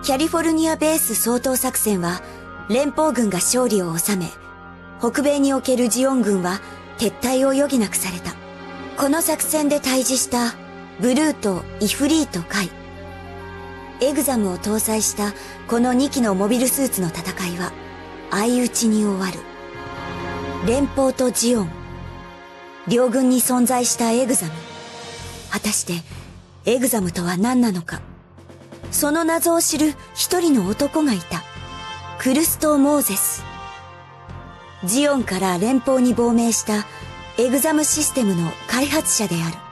キャリフォルニアベース掃討作戦は連邦軍が勝利を収め、北米におけるジオン軍は撤退を余儀なくされた。この作戦で対峙したブルーとイフリート海、エグザムを搭載したこの2機のモビルスーツの戦いは相打ちに終わる。連邦とジオン、両軍に存在したエグザム。果たしてエグザムとは何なのか。その謎を知る一人の男がいた。クルスト・モーゼス。ジオンから連邦に亡命したエグザムシステムの開発者である。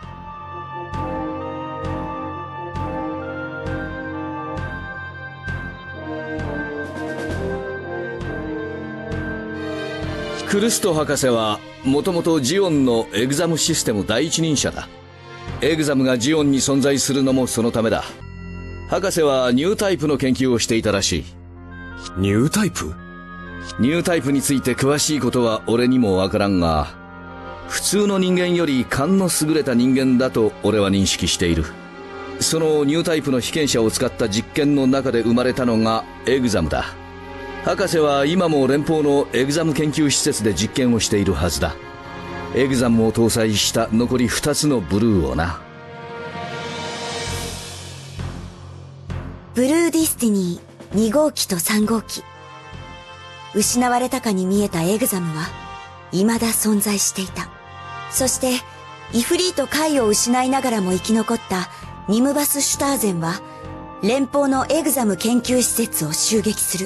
クルスト博士はもともとジオンのエグザムシステム第一人者だ。エグザムがジオンに存在するのもそのためだ。博士はニュータイプの研究をしていたらしい。 ニュータイプ？ ニュータイプについて詳しいことは俺にもわからんが、普通の人間より勘の優れた人間だと俺は認識している。そのニュータイプの被験者を使った実験の中で生まれたのがエグザムだ。博士は今も連邦のエグザム研究施設で実験をしているはずだ。エグザムを搭載した残り2つのブルーをな。 ブルーディスティニー2号機と3号機。失われたかに見えたエグザムは未だ存在していた。そしてイフリート海を失いながらも生き残ったニムバス・シュターゼンは連邦のエグザム研究施設を襲撃する。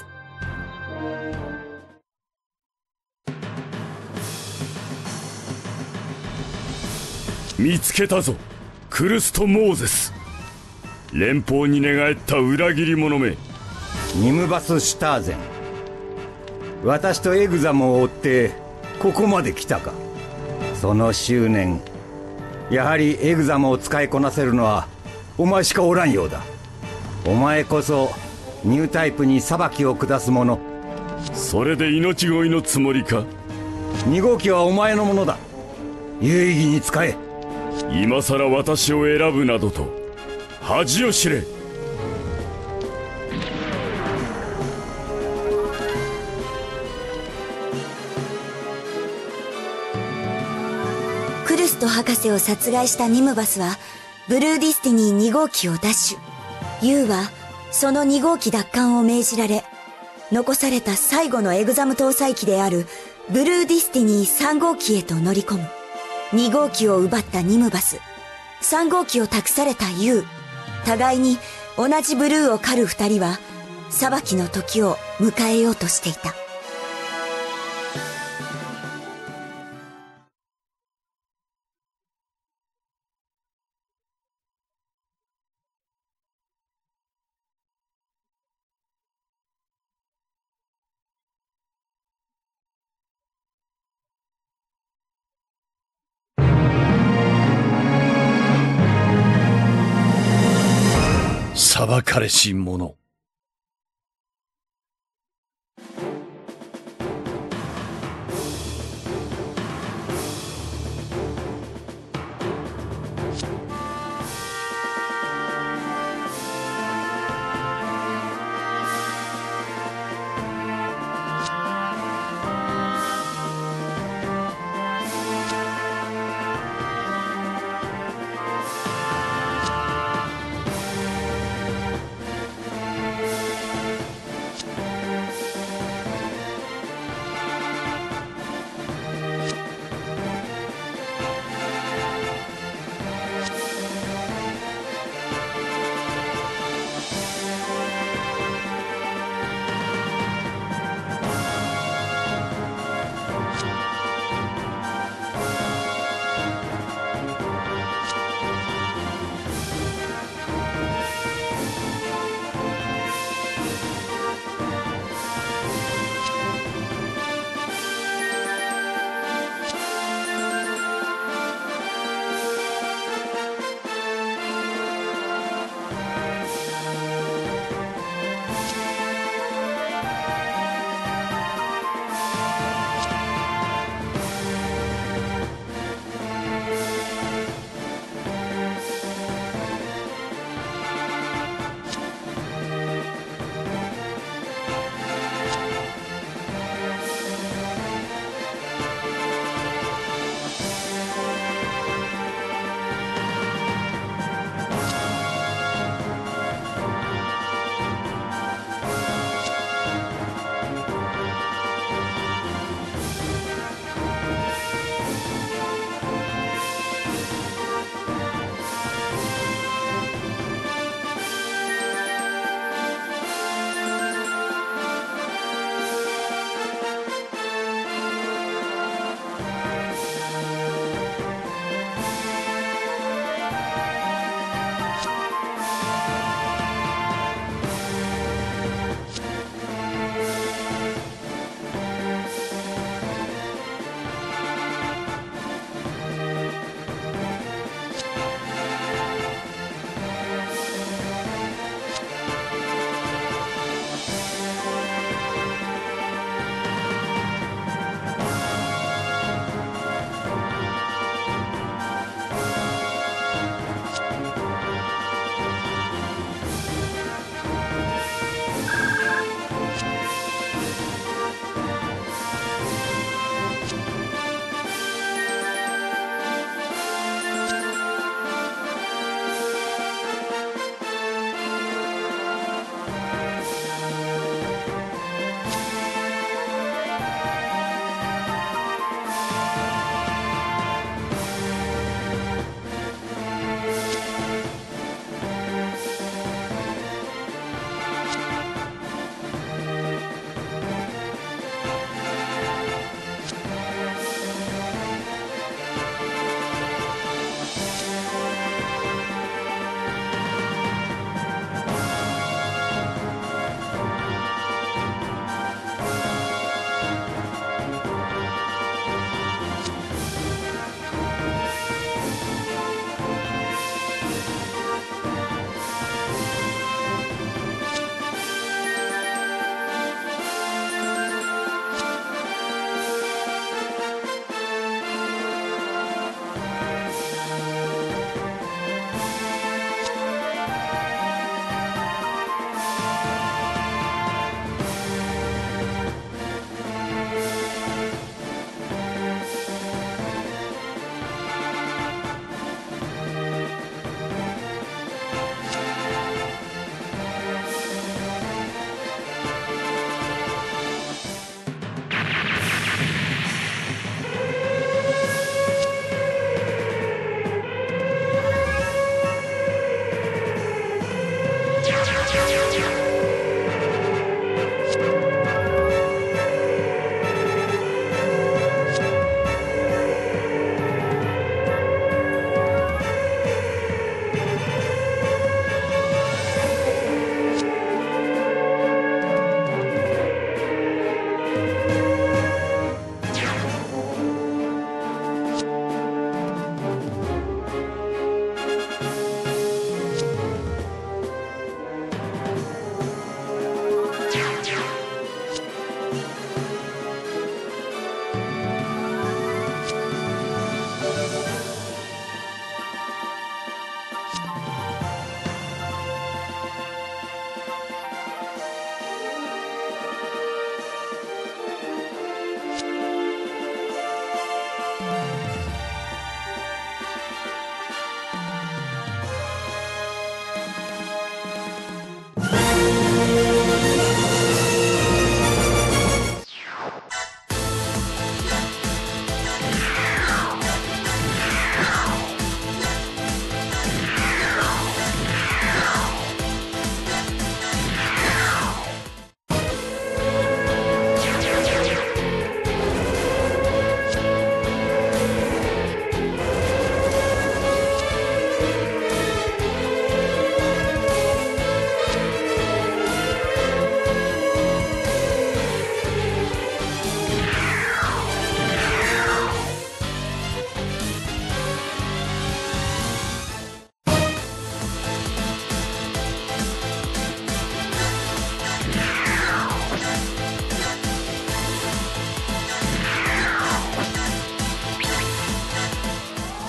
見つけたぞ、クルスト・モーゼス。連邦に寝返った裏切り者め。 ニムバス・シュターゼン、私とエグザムを追ってここまで来たか。その執念、やはりエグザムを使いこなせるのはお前しかおらんようだ。お前こそニュータイプに裁きを下す者。 それで命乞いのつもりか。 2号機はお前のものだ。有意義に使え。 今さら私を選ぶなどと恥を知れ。 クルスト博士を殺害したニムバスはブルーディスティニー2号機を奪取。ユウはその2号機奪還を命じられ、残された最後のエグザム搭載機であるブルーディスティニー3号機へと乗り込む。2号機を奪ったニムバス、3号機を託されたユウ。互いに同じブルーを狩る二人は裁きの時を迎えようとしていた。 裁かれし者。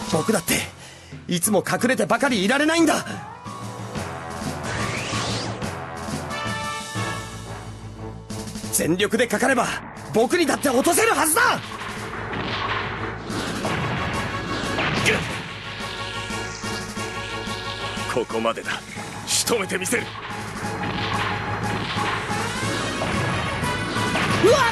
僕だっていつも隠れてばかりいられないんだ。全力でかかれば僕にだって落とせるはずだ。 ここまでだ。仕留めてみせる。 うわっ！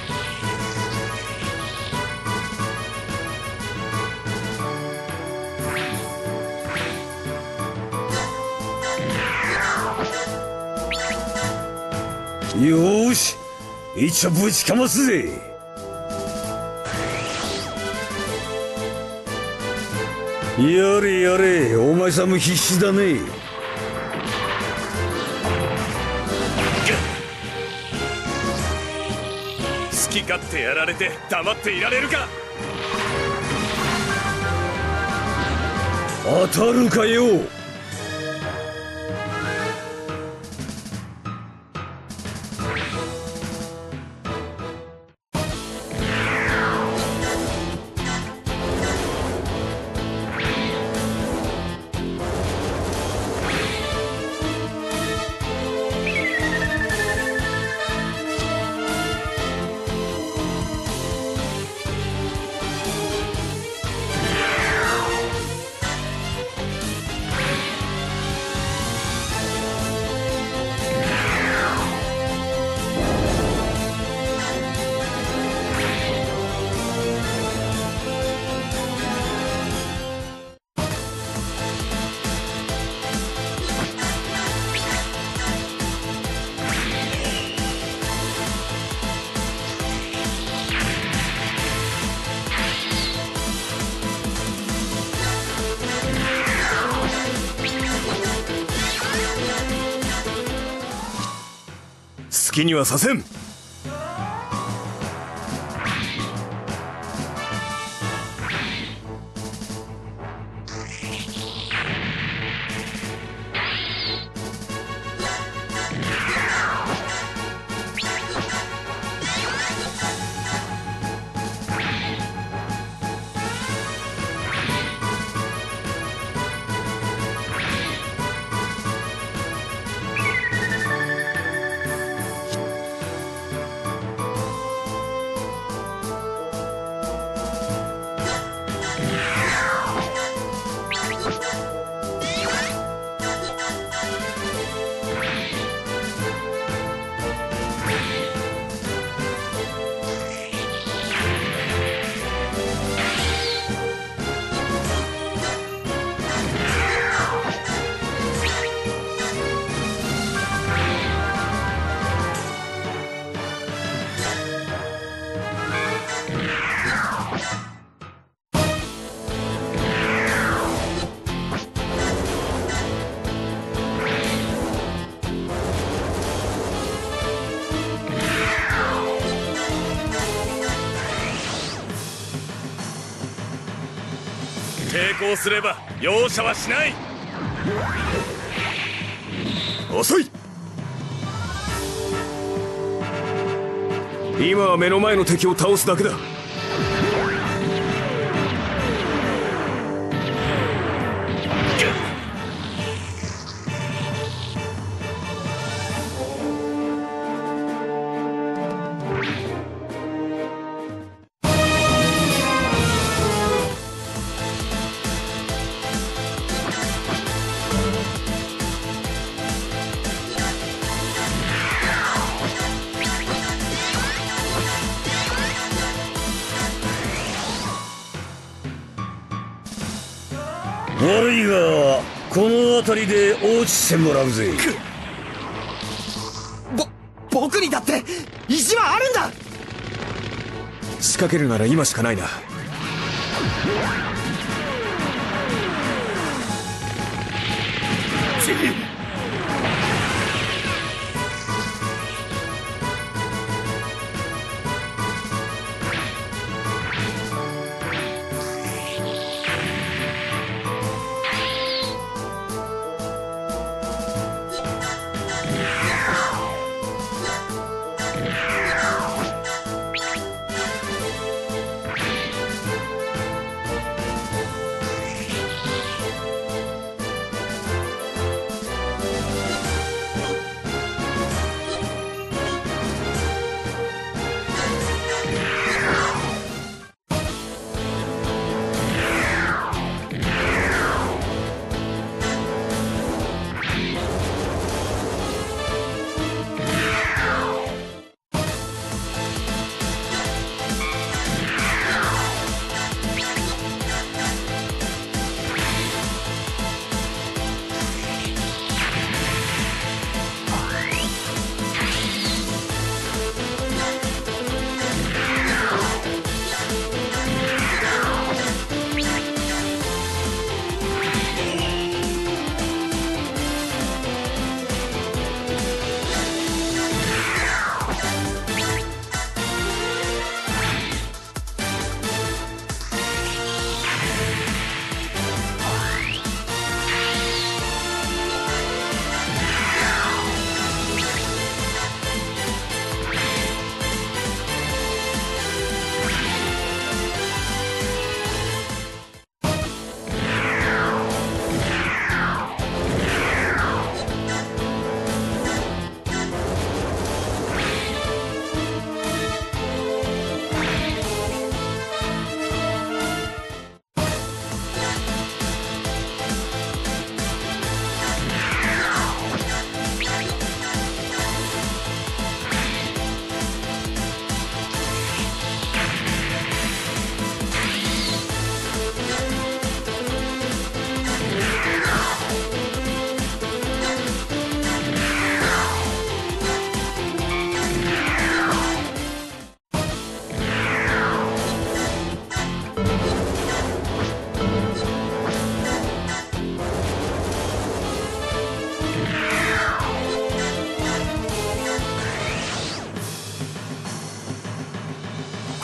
よーし、一応ぶちかますぜ。やれやれ、お前さんも必死だね。 好き勝手やられて黙っていられるか。 当たるかよ。 好きにはさせん。抵抗すれば容赦はしない。遅い。今は目の前の敵を倒すだけだ。 悪いがこの辺りで落ちてもらうぜ。 僕にだって意地はあるんだ。 仕掛けるなら今しかないな。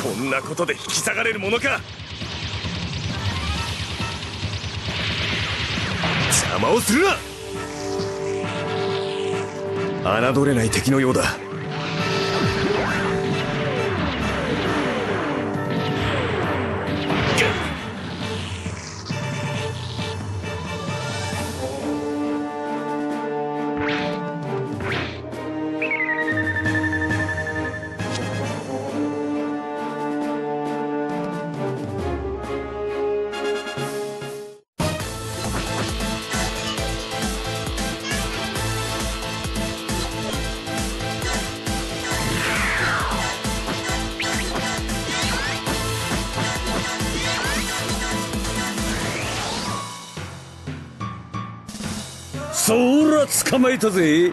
こんなことで引き下がれるものか。邪魔をするな。侮れない敵のようだ。 そら捕まえたぜ。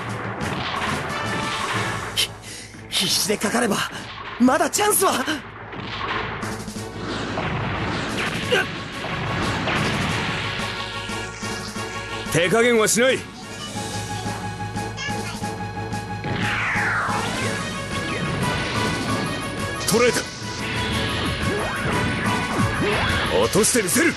必死でかかればまだチャンスは。 手加減はしない。捕らえた。落としてみせる。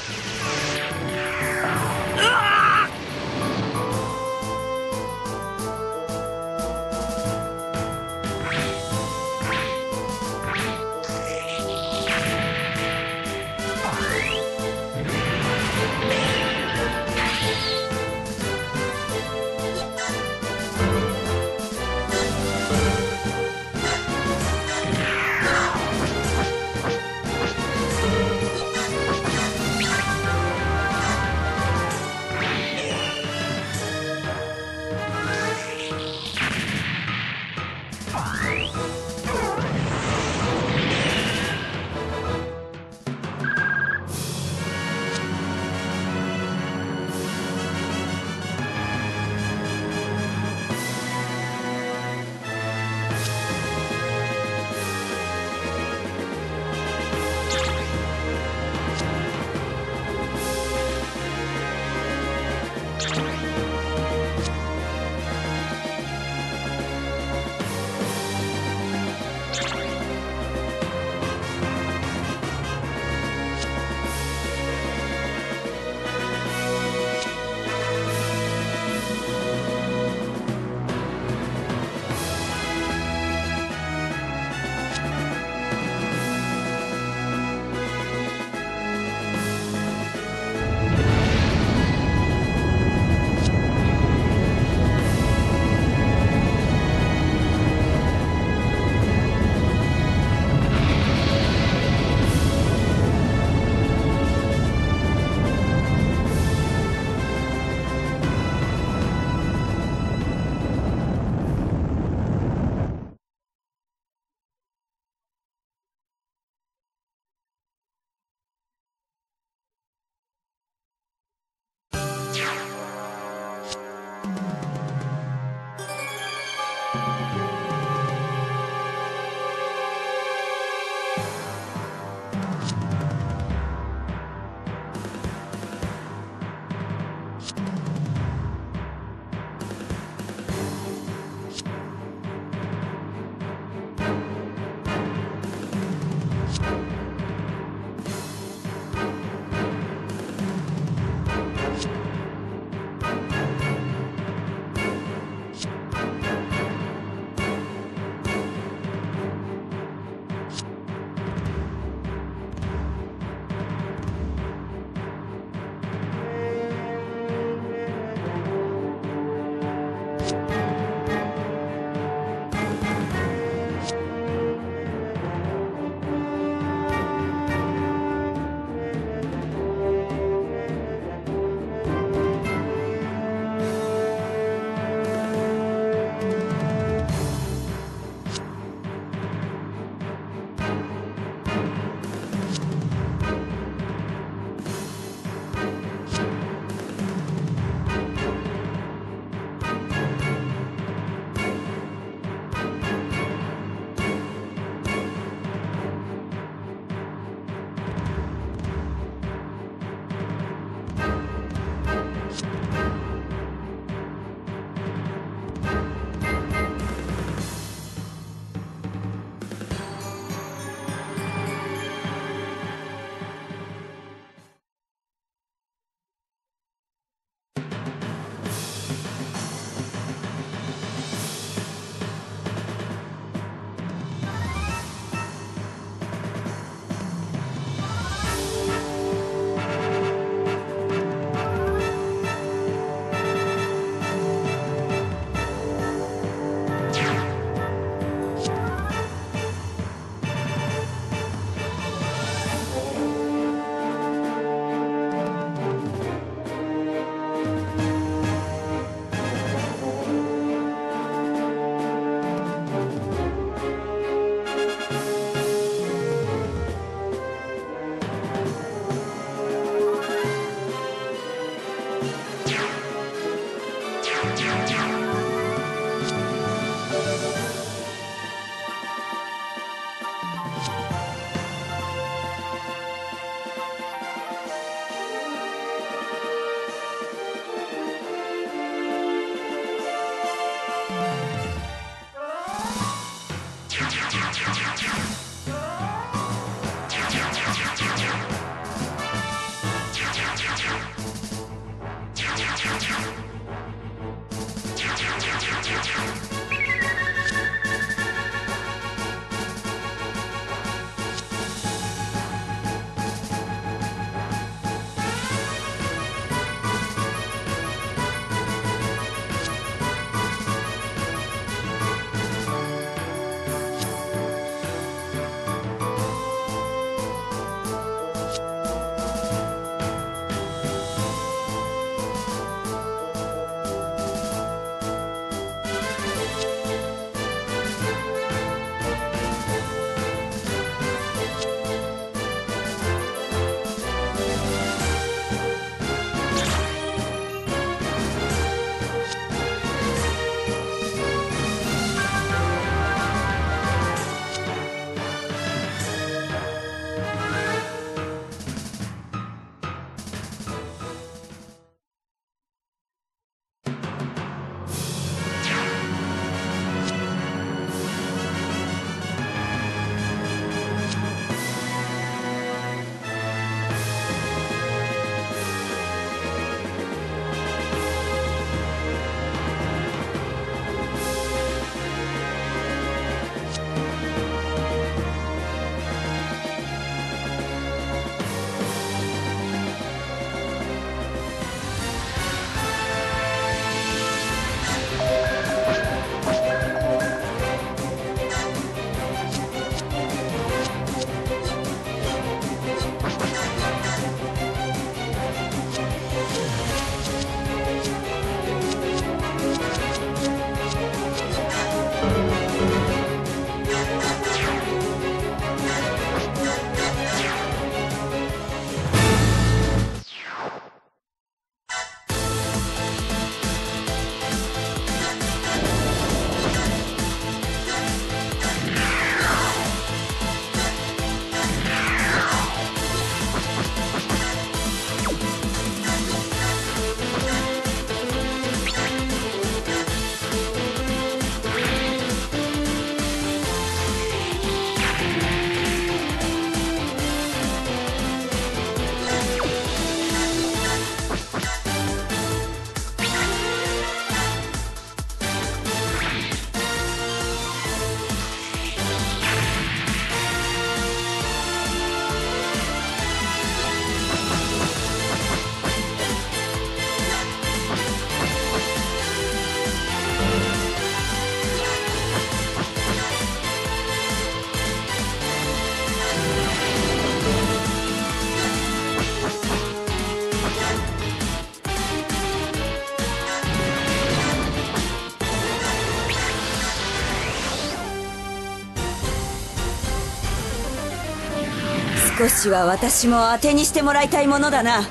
少しは私も当てにしてもらいたいものだな。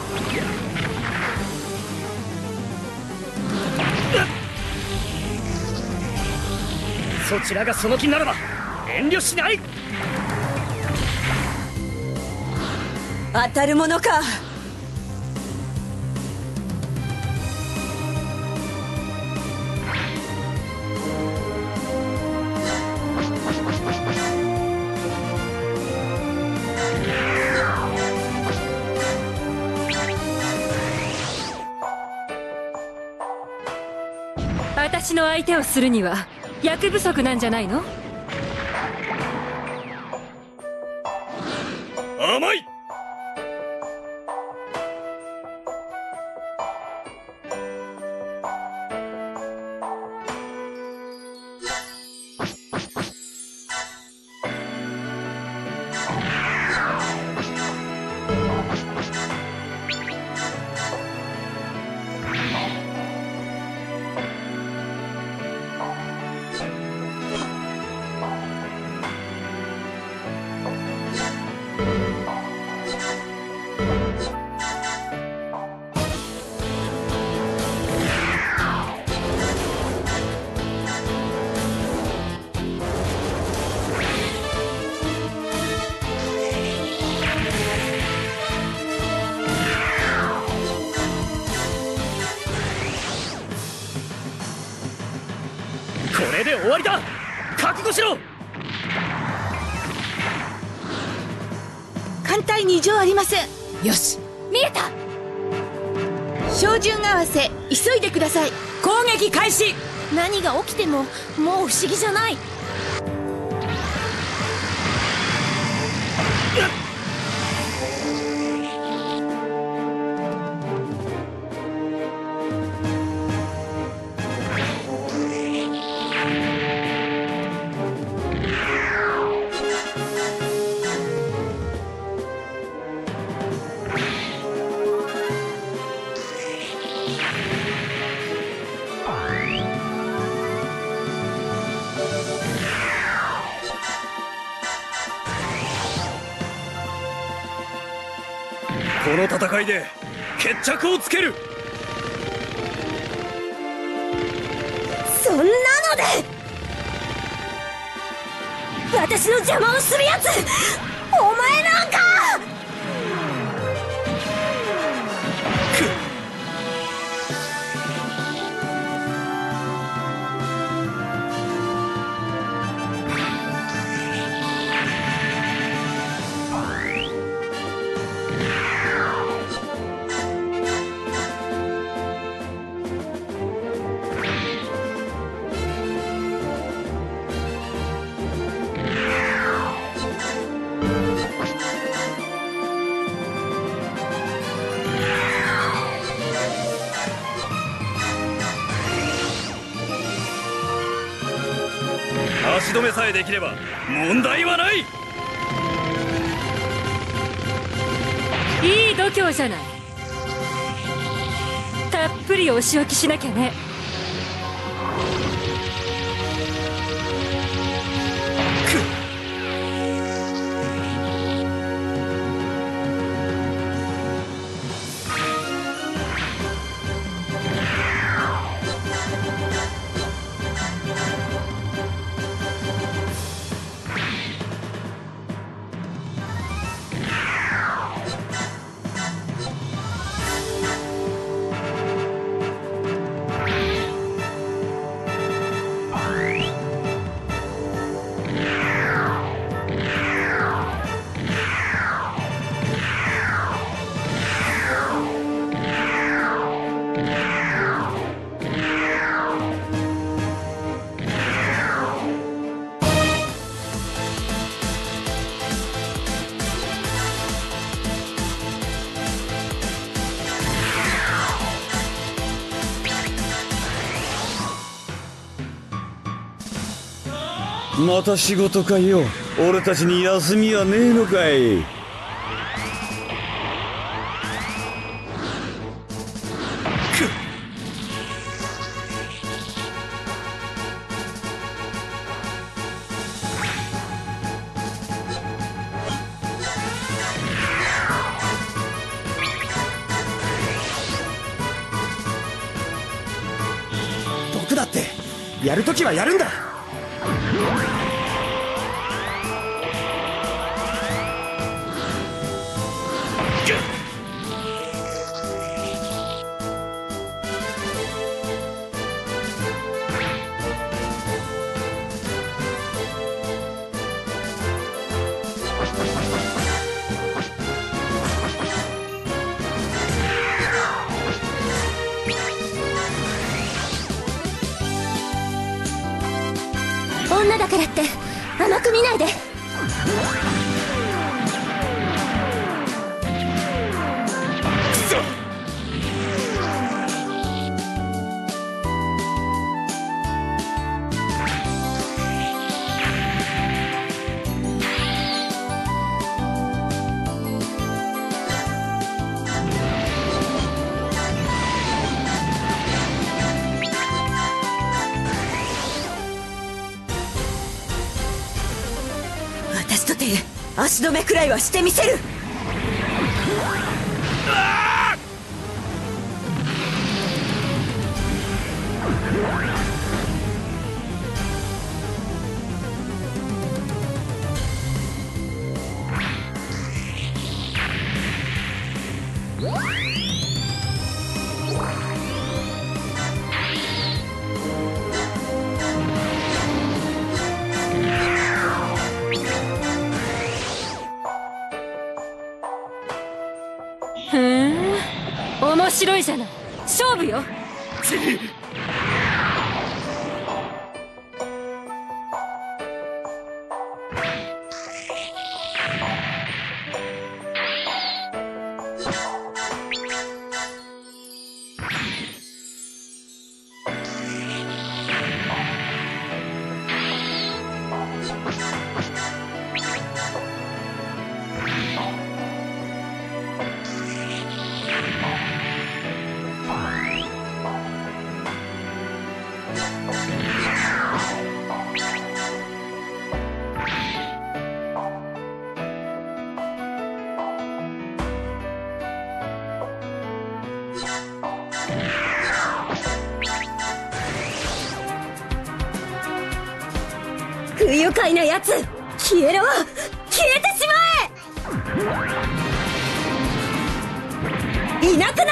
そちらがその気ならば遠慮しない。 当たるものか。 私の相手をするには役不足なんじゃないの？ 甘い。 れで終わりだ。覚悟しろ。 艦隊に異常ありません。 よし、見えた。 照準合わせ急いでください。 攻撃開始。 何が起きてももう不思議じゃない。 この戦いで決着をつける。 そんなので私の邪魔をするやつ、お前なんか。 足止めさえできれば問題はない。 いい度胸じゃない。たっぷりお仕置きしなきゃね。 また仕事かよ。俺たちに休みはねえのかい。 僕だってやるときはやるんだ。 女だからって甘く見ないで。私とて足止めくらいはしてみせる。 面白いじゃない。勝負よ。 不愉快なやつ、消えろ、消えてしまえ。いなくなれ。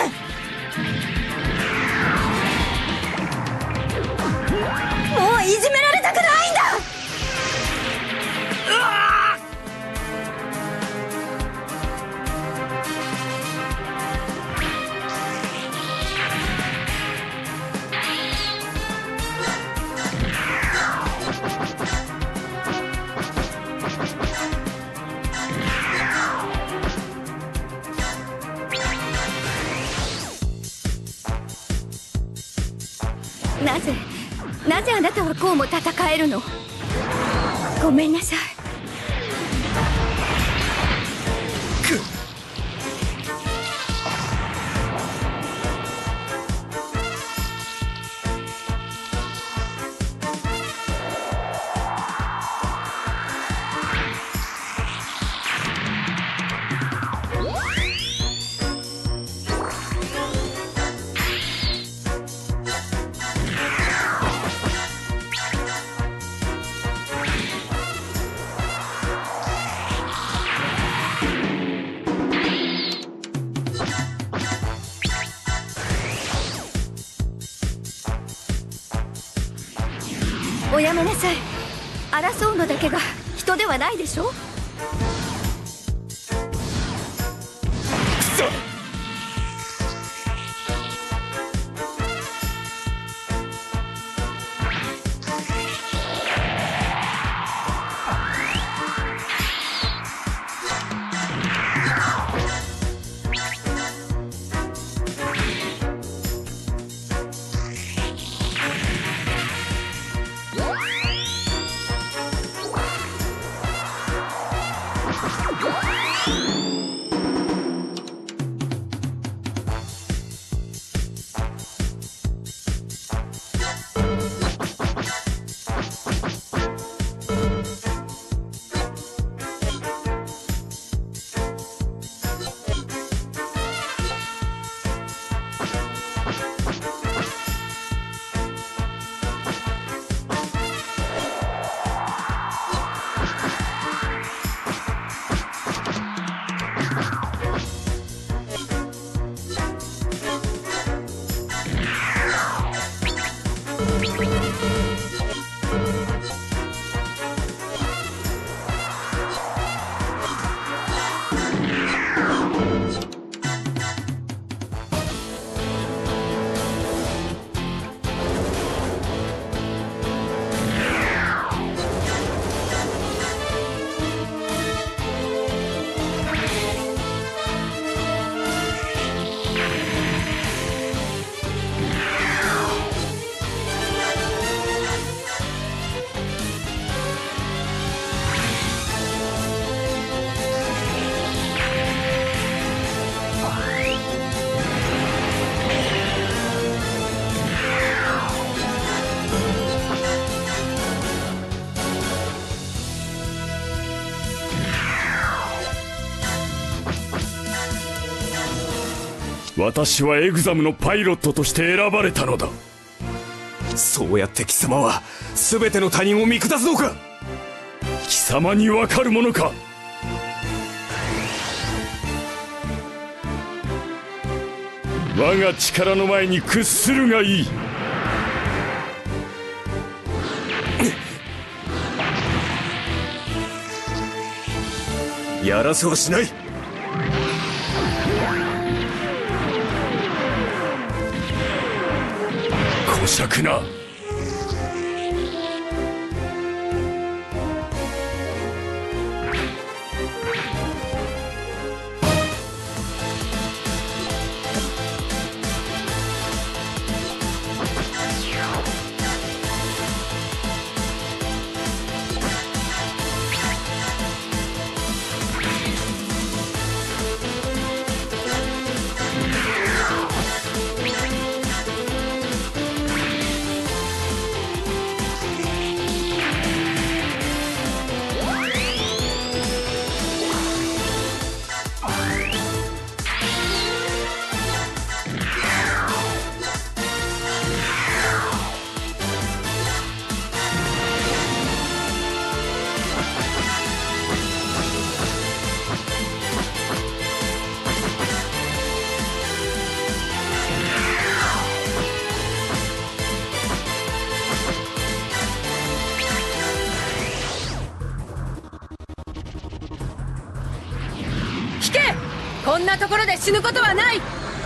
もういじめられたくないんだ。 なぜあなたはこうも戦えるの？ごめんなさい。おやめなさい。争うのだけが人ではないでしょ。 私はエグザムのパイロットとして選ばれたのだ。 そうやって貴様は全ての他人を見下すのか。 貴様にわかるものか。我が力の前に屈するがいい。 やらせはしない。 虚釈な。 こんなところで死ぬことはない。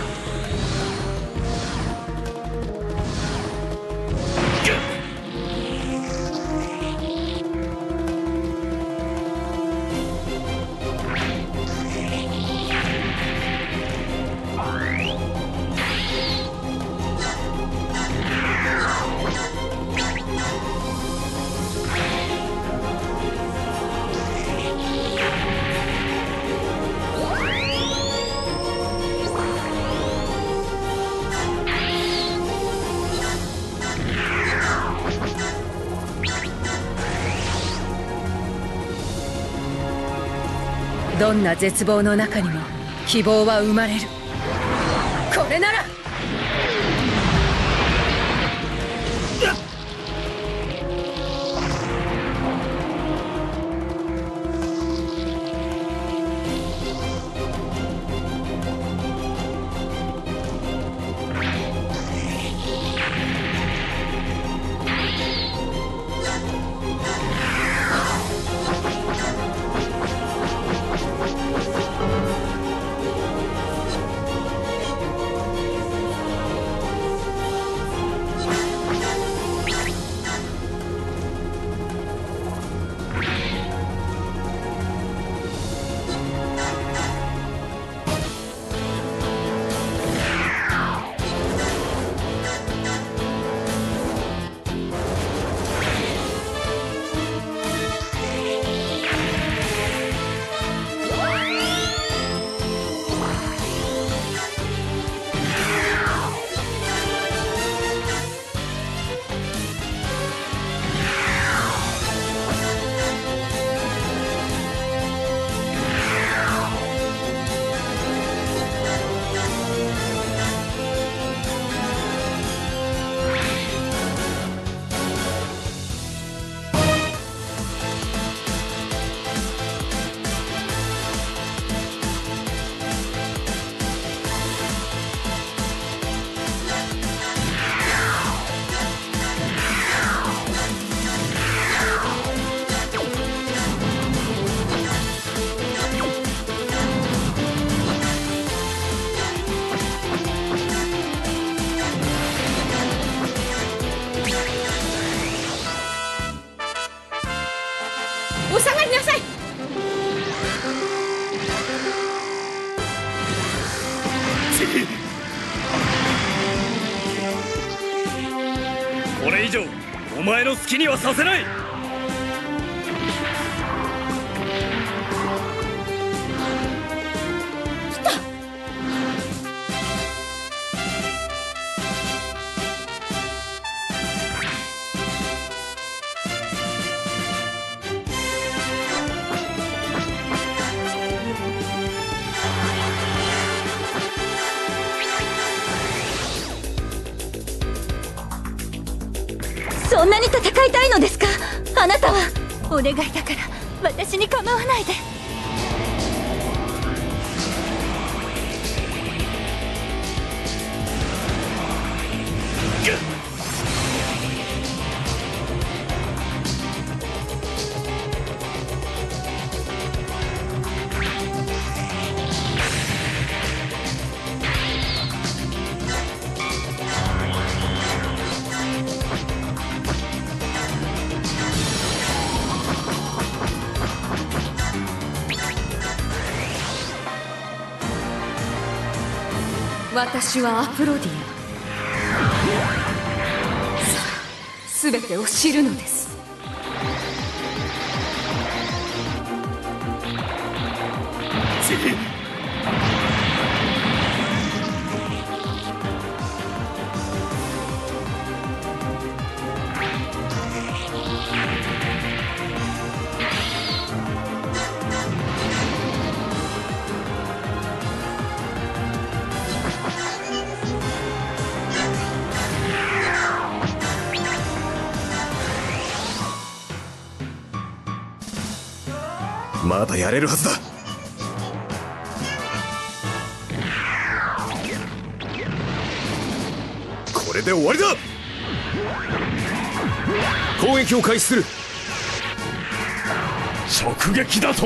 どんな絶望の中にも希望は生まれる。これならお下がりなさい。 これ以上お前の好きにはさせない。 そんなに戦いたいのですか、あなたは。お願いだから私に構わないで。 私はアプロディア。さあ、全てを知るのです。 まだやれるはずだ。これで終わりだ。攻撃を開始する。 直撃だと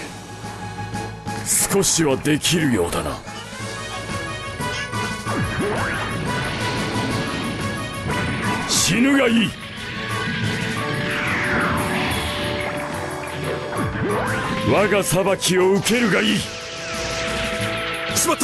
少しはできるようだな。死ぬがいい。我が裁きを受けるがいい。 しまった。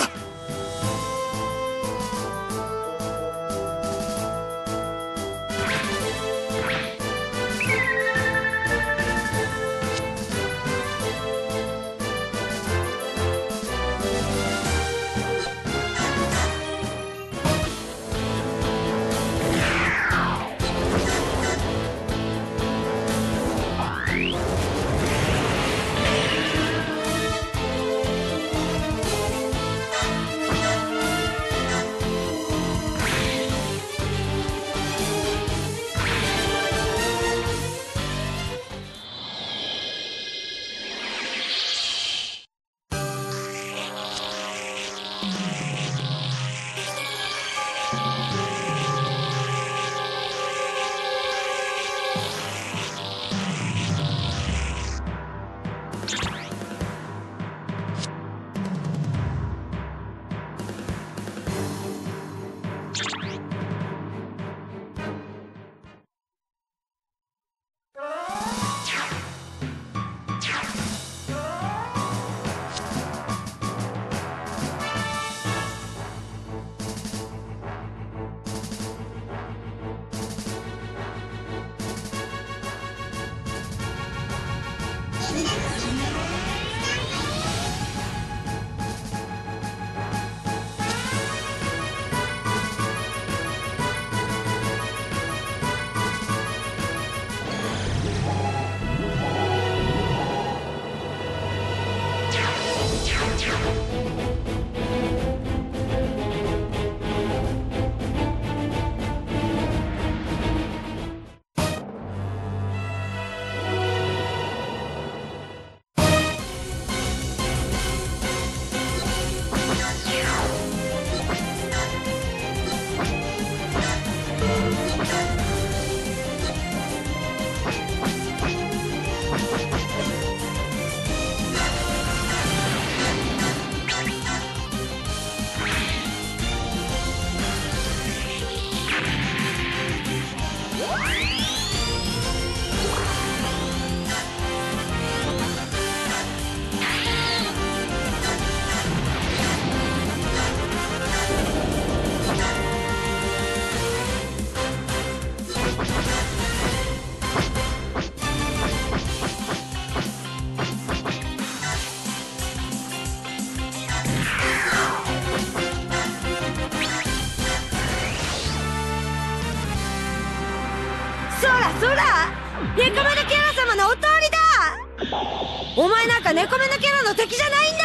そらネコメのキャラ様のお通りだ。お前なんかネコメのキャラの敵じゃないんだ。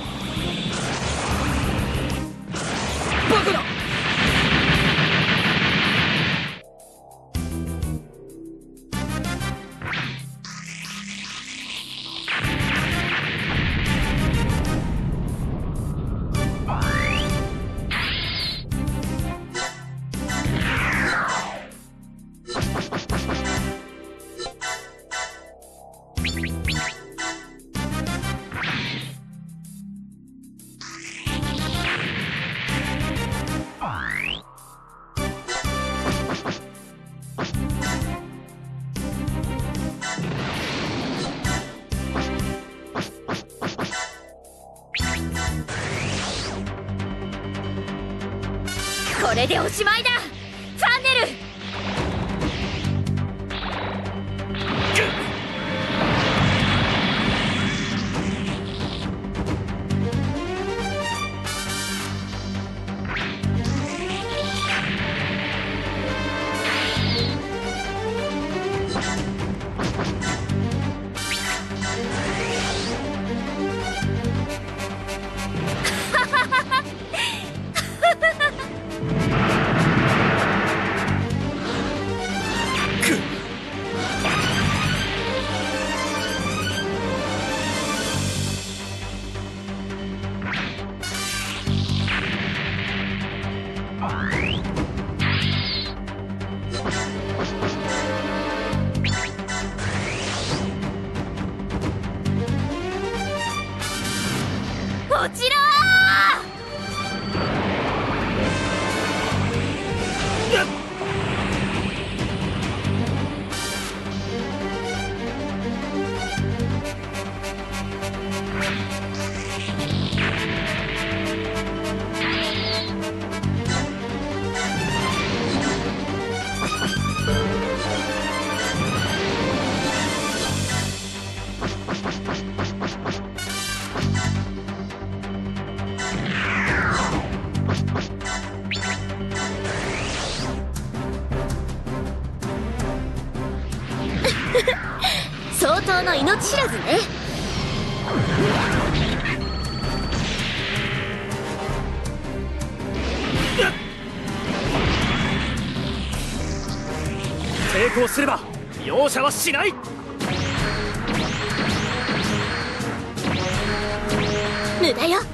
バカだ。 れでおしまいだファンネル。落ちろ相当の命知らずね。 成功すれば容赦はしない。 無駄よ。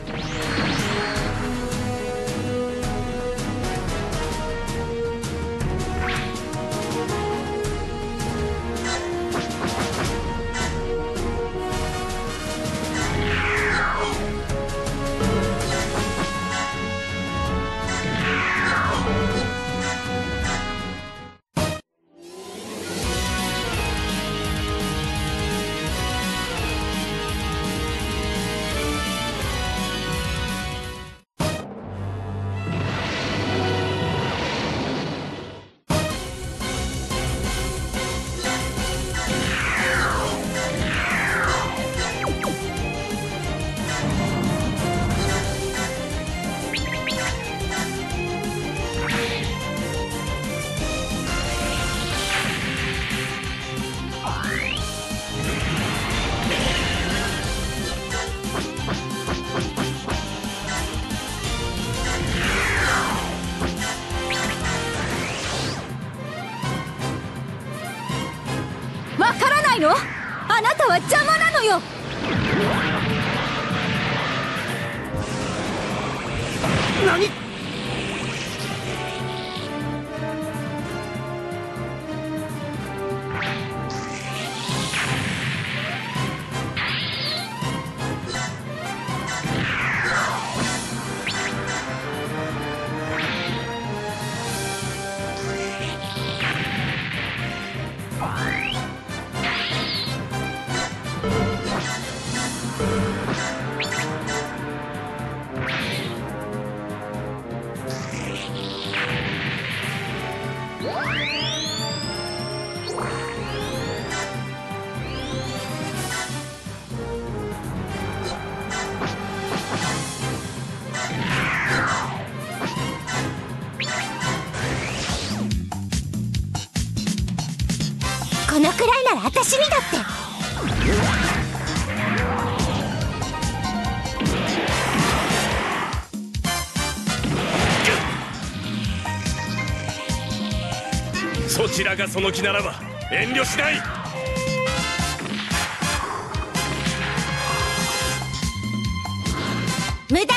わからないの？あなたは邪魔なのよ。 何？ このくらいなら私にだって。 そちらがその気ならば遠慮しない。 無駄よ。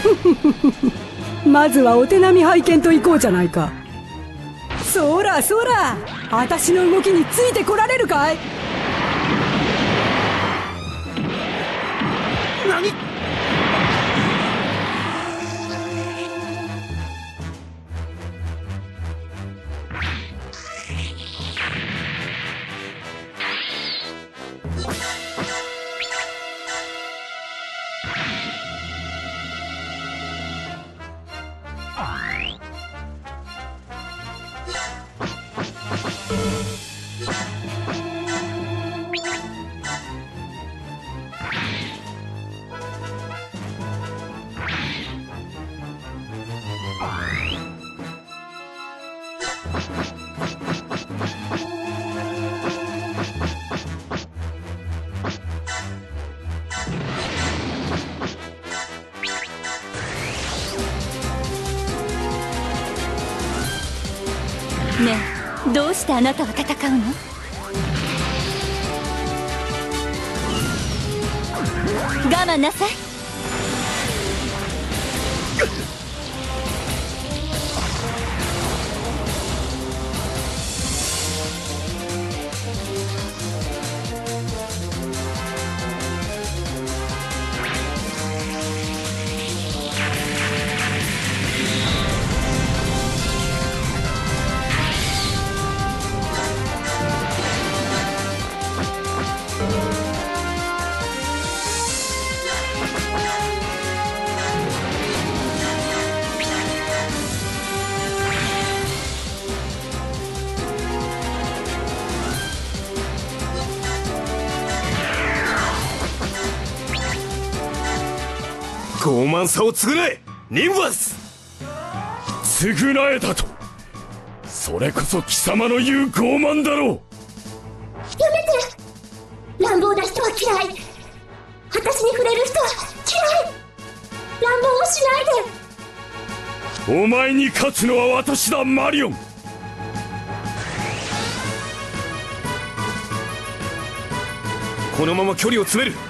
まずはお手並み拝見と行こうじゃないか。そらそら、私の動きについてこられるかい？ 何？ ねえ、どうしてあなたは戦うの？我慢なさい。 傲慢さを償え、ニンバス。 償えたと？それこそ貴様の言う傲慢だろう。 やめて。乱暴な人は嫌い。私に触れる人は嫌い。乱暴をしないで。 お前に勝つのは私だ、マリオン。 このまま距離を詰める。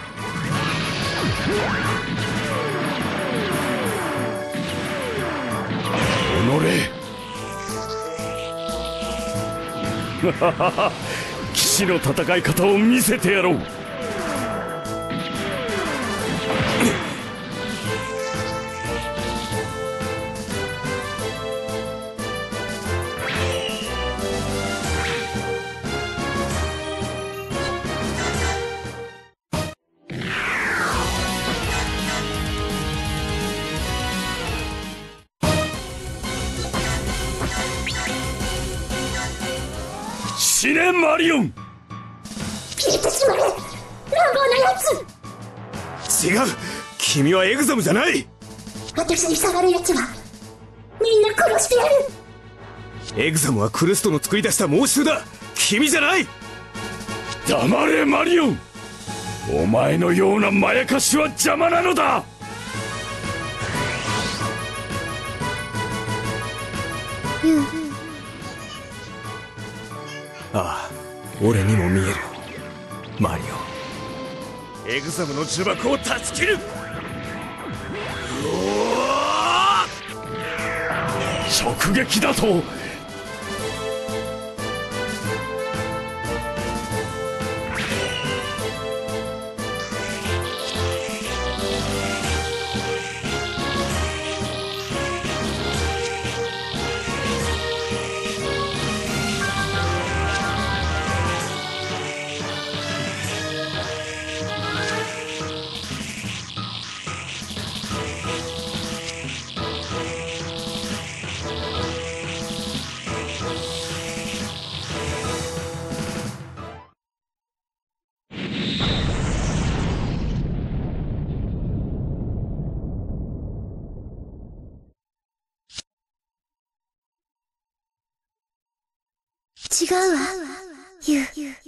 騎士の戦い方を見せてやろう。死ね、マリオン。 消えてしまえ、乱暴なやつ。 違う、君はエグザムじゃない。 私に触るやつはみんな殺してやる。 エグザムはクルストの作り出した猛獣だ、君じゃない。 黙れ、マリオン。お前のようなまやかしは邪魔なのだ。 ああ、俺にも見える、マリオ。エグザムの呪縛を断ち切る。 直撃だと。 違うわ、ユウ。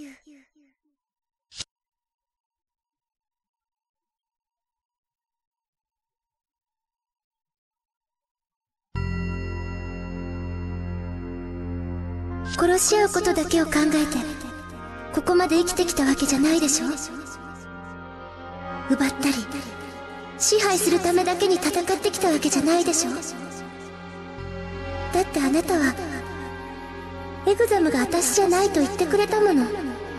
殺し合うことだけを考えてここまで生きてきたわけじゃないでしょ。奪ったり支配するためだけに戦ってきたわけじゃないでしょ。だってあなたはエグザムが私じゃないと言ってくれたもの。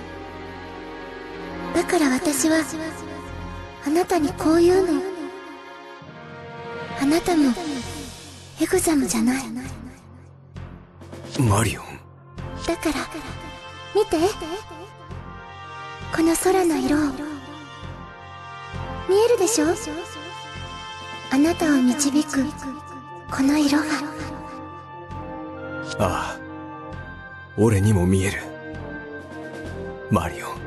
だから私はあなたにこう言うの。あなたもエグザムじゃない。 マリオン。 だから見て、この空の色を。見えるでしょ。あなたを導くこの色が。 ああ、俺にも見える。マリオン。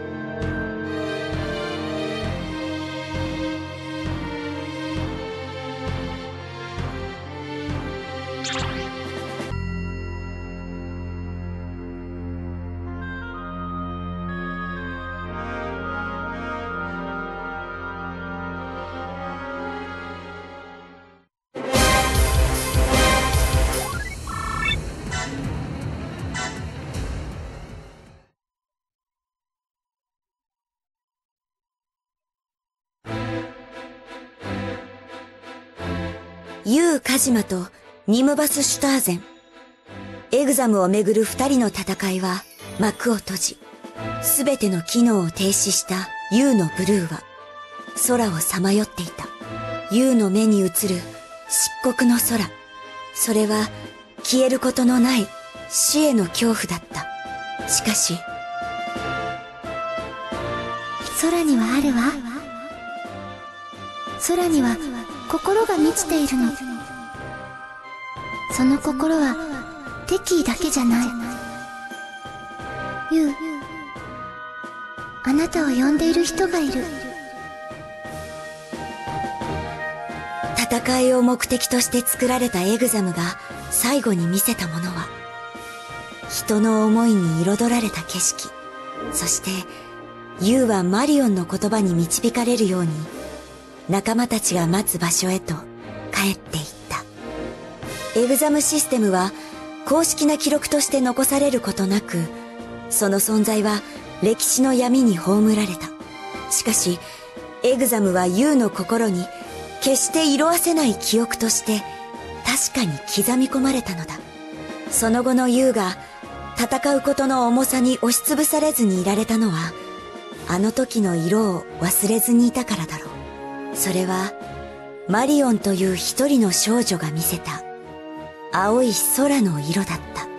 ユウ・カジマとニムバス・シュターゼン。エグザムをめぐる二人の戦いは幕を閉じ、すべての機能を停止したユウのブルーは空をさまよっていた。ユウの目に映る漆黒の空。それは消えることのない死への恐怖だった。しかし、 空にはあるわ。空には心が満ちているの。その心は敵意だけじゃない。ユウ、あなたを呼んでいる人がいる。 戦いを目的として作られたエグザムが最後に見せたものは、人の思いに彩られた景色。そしてユウはマリオンの言葉に導かれるように仲間たちが待つ場所へと帰っていった。エグザムシステムは公式な記録として残されることなく、その存在は歴史の闇に葬られた。しかしエグザムはユウの心に決して色褪せない記憶として確かに刻み込まれたのだ。その後のユウが戦うことの重さに押しつぶされずにいられたのは、あの時の色を忘れずにいたからだろう。それはマリオンという一人の少女が見せた青い空の色だった。